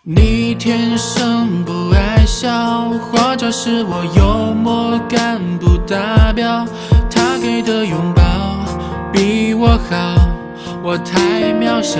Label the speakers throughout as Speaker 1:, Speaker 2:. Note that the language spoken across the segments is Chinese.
Speaker 1: 你天生不爱笑，或者是我幽默感不达标。他给的拥抱比我好，我太渺小，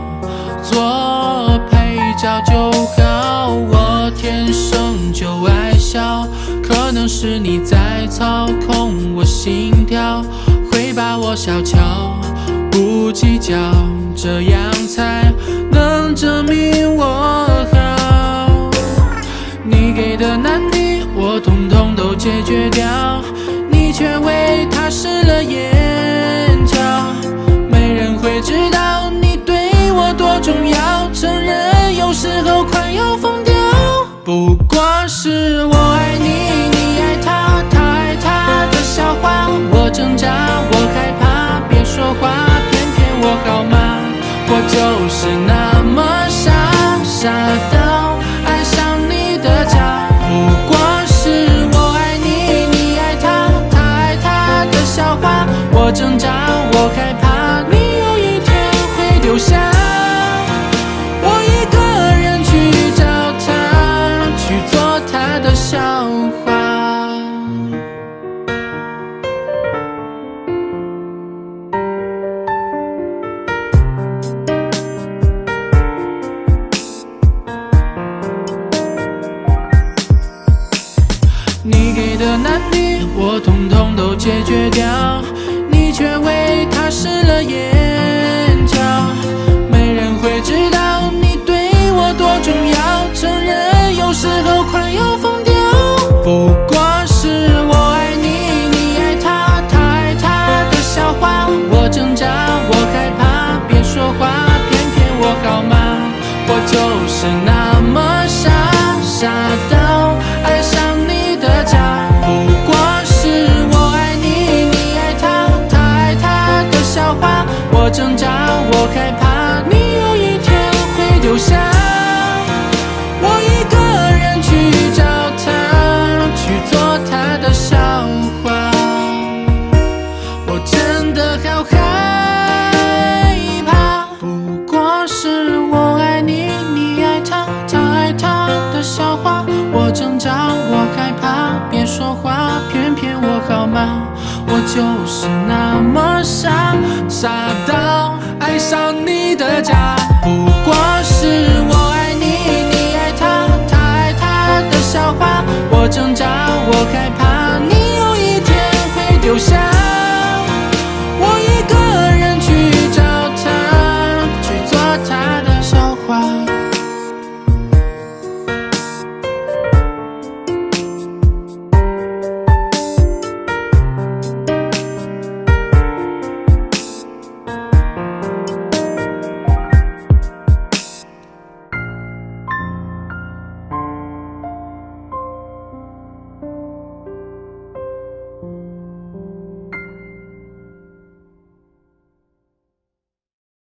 Speaker 1: 做配角就好。我天生就爱笑，可能是你在操控我心跳，会把我小瞧，不计较，这样才能证明我好。你给的难题我统统都解决掉，你却为它失了眼角。没人会知道你对我多重要，承认有时候快要疯掉。不过是我爱你，你爱他，他爱他的笑话，我挣扎，我害怕，别说话，偏偏我好吗？我就是那么傻，傻到爱上你的假。不过是我爱你，你爱他，他爱他的笑话，我挣扎，我害怕，你有一天会丢下我一个人去找他，去做他的笑话。你给的难题我统统都解决掉，你却为它失了眼角。没人会知道你对我多重要，承认有时候快要疯掉。不过是我爱你，你爱他，他爱他的笑话，我挣扎，我害怕，别说话，偏偏我好吗？我就是那么傻，傻到爱上你的假。不过是我爱你，你爱他，他爱他的笑话，我挣扎，我害怕，你有一天会丢下我一个人去找他，去做他的笑话。我真的好害怕。不过是我爱你，你爱他，他爱他的笑话，我挣扎，我害怕，别说话，偏偏我好吗？我就是那么傻，傻到爱上你的假。不过是我爱你，你爱他，他爱他的笑话，我挣扎，我害怕，你有一天会丢下